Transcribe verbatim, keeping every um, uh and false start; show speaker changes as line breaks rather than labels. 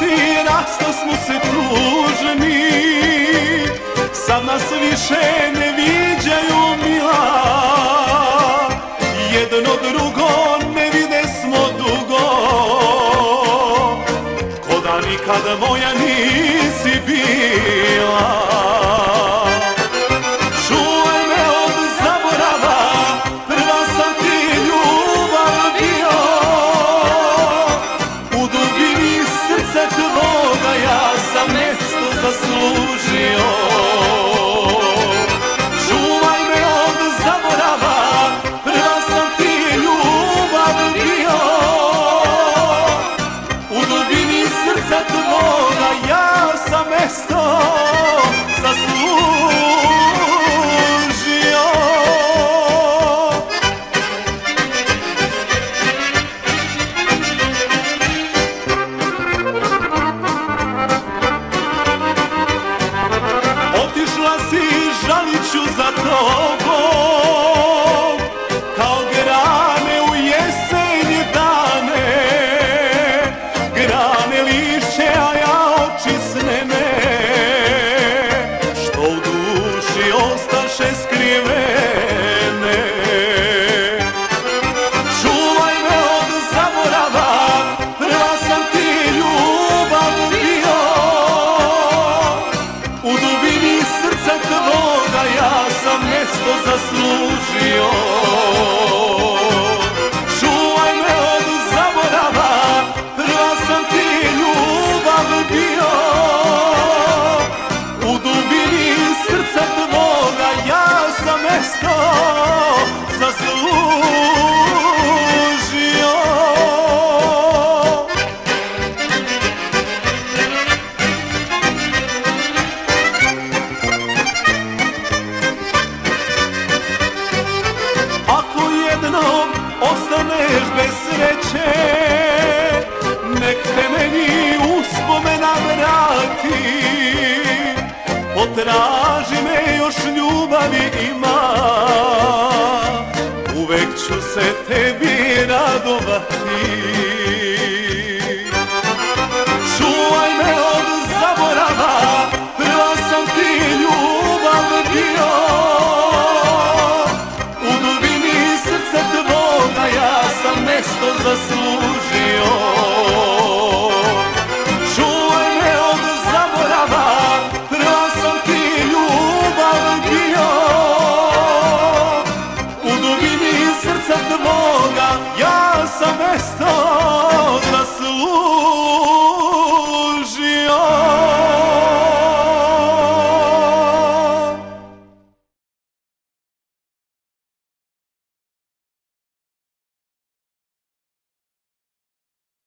i rastosmo se tužni, sad nas više ne viđaju mila, jedno drugo ne vide smo dugo, ko da nikad moja nisi bila. Čuvaj me od zaborava, prva sam ti ljubav bio, u dubini srca tvoga ja sam mesto zaslužio. Čuvaj me od zaborava, prva sam ti ljubav bio, u dubini srca tvoga ja sam mesto zaslužio. Otišla si, žalit ću za tobom, kao grane u jesenje dane, grane lišće, a ja oči snene, što u duši ostaše skrivene. Čuvaj me od zaborava, prva sam ti ljubav bio, u dubini srca tvoga ja sam mesto zaslužio. Čuvaj me od zaborava, prva sam ti ljubav bio, u dubini srca tvoga ja sam mesto zaslužio. Ako jednom ostaneš bez sreće, nek te meni uspomena vrati, potraži me, još ljubavi ima, uvek ću se tebi radovati.